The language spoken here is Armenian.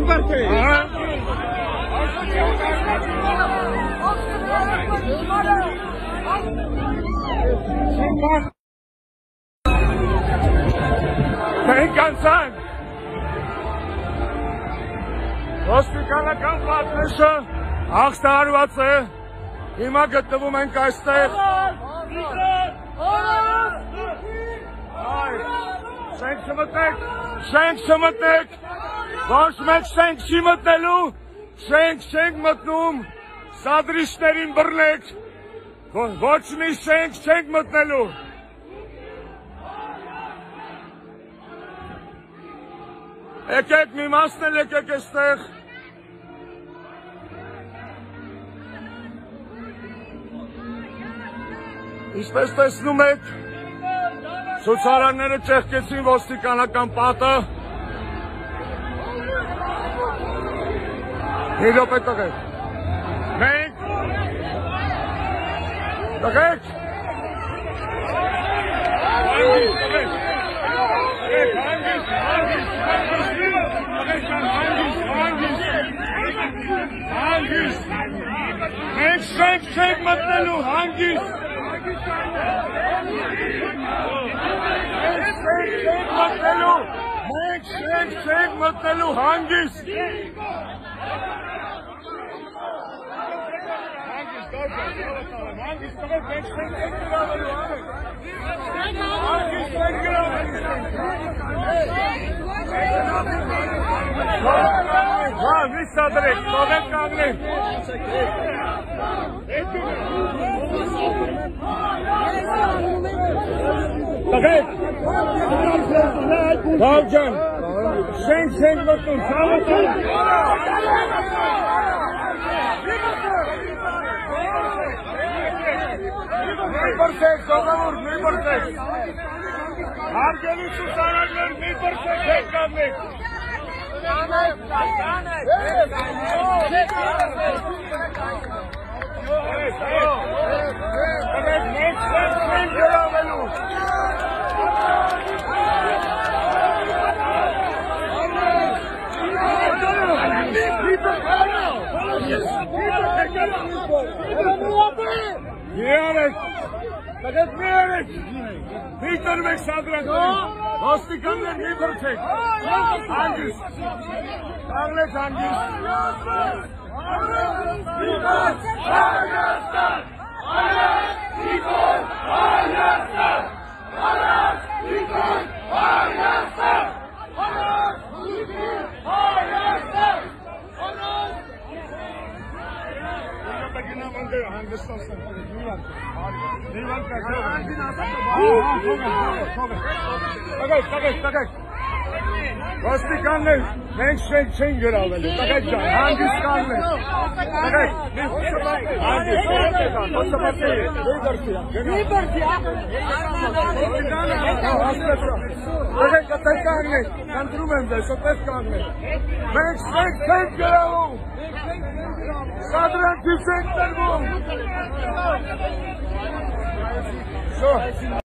Մենք անցանք ոստիկանական պատնեշը հաղթահարված է, հիմա գտնվում ենք այստեղ շենք չմտնեք, ոչ մեկ շենք չի մտնելու, շենք մտնում, սադրիչներին բռնեք, ոչ մի շենք չենք մտնելու։ Եկեք մի մասն էլ եկեք էստեղ։ Ինչպես տեսնում եք, ցուցարարները ճեղքեցին ոստիկանական պատը։ Մի րոպե տղեկ։ Մենք տղեկ մենք շենք մտնելու հանգիստ մենք շենք մտնելու հանգիստ Սադրեք, թողեք կանգնեք։ Տղեկ, Բավ ջան, շենք մտնում, սավոտում։ Մի բրսեք, սողավոր, մի բրսեք։ Հարգելի ցուցարարներ, մի բրսեք, հետ կանգնեք։ Victor Mexadran, ոստիկաններ մի բրցեք, հանգիստ, կանգնեք հանգիստ, ոստիկաններ, մենք չենք գրավելու, տղեկ ջան, հանգիստ կանգնեք, տղեկ, տղեկ ատեղ կանգնեք, կնդրում եմ ձեզ, ատեղ կանգնեք, մենք չենք գրավում, սադրանքի չենք տրվում։